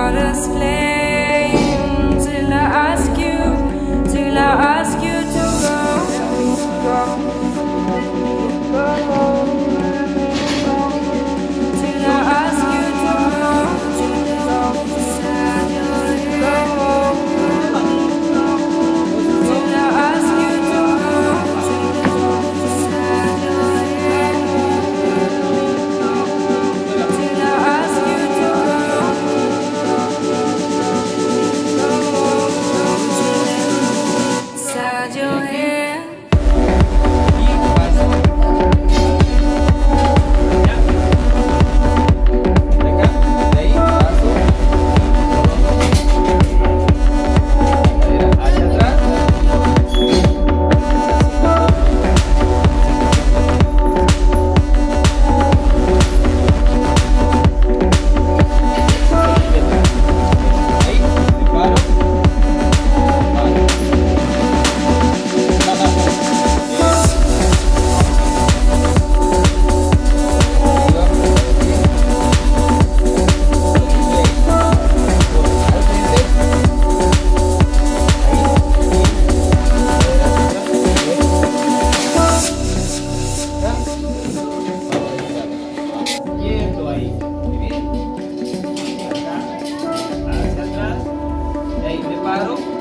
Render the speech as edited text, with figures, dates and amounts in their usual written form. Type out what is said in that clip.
us flame till I ask you to go. Till I ask you to go. Sad your head. Till I ask you to go. Sad your head. Till I ask you to go. Sad your head. Hacia atrás, y ahí me paro.